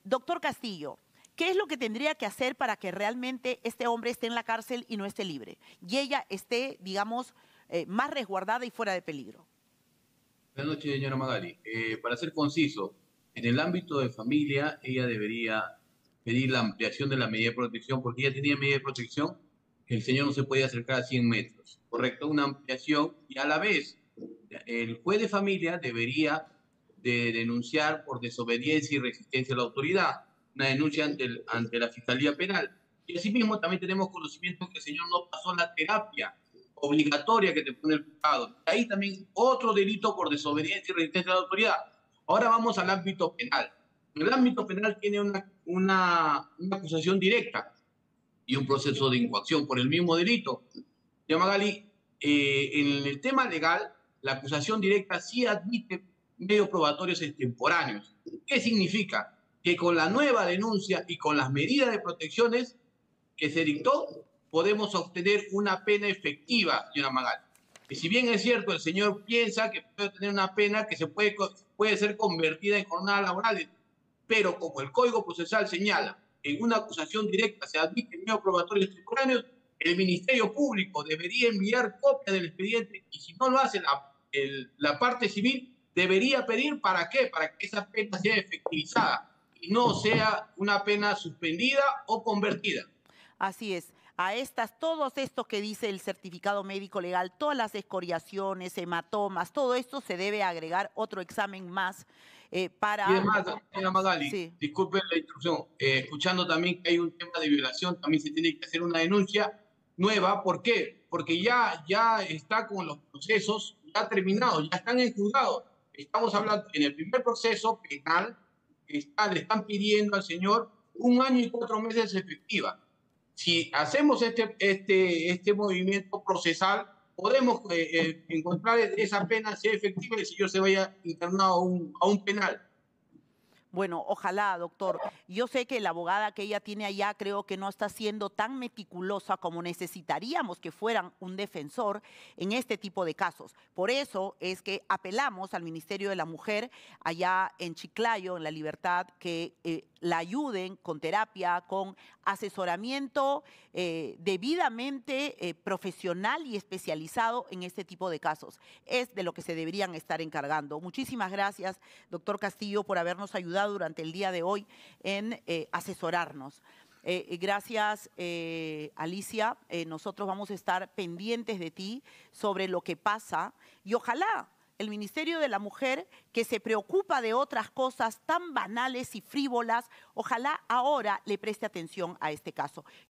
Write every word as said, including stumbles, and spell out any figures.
doctor Castillo, ¿qué es lo que tendría que hacer para que realmente este hombre esté en la cárcel y no esté libre? Y ella esté, digamos, eh, más resguardada y fuera de peligro. Buenas noches, señora Magali. Eh, para ser conciso, en el ámbito de familia, ella debería pedir la ampliación de la medida de protección, porque ella tenía medida de protección, el señor no se podía acercar a cien metros, ¿correcto? Una ampliación y a la vez el juez de familia debería de denunciar por desobediencia y resistencia a la autoridad, una denuncia ante, el, ante la Fiscalía Penal. Y asimismo también tenemos conocimiento que el señor no pasó la terapia obligatoria que te pone el juzgado. Ahí también otro delito por desobediencia y resistencia a la autoridad. Ahora vamos al ámbito penal. El ámbito penal tiene una, una, una acusación directa y un proceso de incoacción por el mismo delito. Ya Magali, eh, en el tema legal, la acusación directa sí admite medios probatorios extemporáneos. ¿Qué significa? Que con la nueva denuncia y con las medidas de protecciones que se dictó, podemos obtener una pena efectiva, señora Magali. Y si bien es cierto, el señor piensa que puede tener una pena que se puede, puede ser convertida en jornada laboral, pero como el Código Procesal señala, en una acusación directa se admiten medios probatorios extemporáneos, el Ministerio Público debería enviar copia del expediente y si no lo hace la, el, la parte civil, debería pedir para qué, para que esa pena sea efectivizada y no sea una pena suspendida o convertida. Así es. A estas, todos estos que dice el certificado médico legal, todas las escoriaciones, hematomas, todo esto se debe agregar otro examen más eh, Y para... además, señora Magali, Sí. disculpe la instrucción, eh, escuchando también que hay un tema de violación, también se tiene que hacer una denuncia nueva. ¿Por qué? Porque ya, ya está con los procesos, ya terminados, ya están en juzgado. Estamos hablando en el primer proceso penal, está, le están pidiendo al señor un año y cuatro meses efectiva. Si hacemos este, este, este movimiento procesal, podemos eh, eh, encontrar esa pena sea efectiva y el señor se vaya internado a un, a un penal. Bueno, ojalá, doctor. Yo sé que la abogada que ella tiene allá creo que no está siendo tan meticulosa como necesitaríamos que fueran un defensor en este tipo de casos. Por eso es que apelamos al Ministerio de la Mujer allá en Chiclayo, en La Libertad, que eh, la ayuden con terapia, con asesoramiento eh, debidamente eh, profesional y especializado en este tipo de casos. Es de lo que se deberían estar encargando. Muchísimas gracias, doctor Castillo, por habernos ayudado durante el día de hoy en eh, asesorarnos. Eh, gracias, eh, Alicia. Eh, nosotros vamos a estar pendientes de ti sobre lo que pasa y ojalá el Ministerio de la Mujer, que se preocupa de otras cosas tan banales y frívolas, ojalá ahora le preste atención a este caso.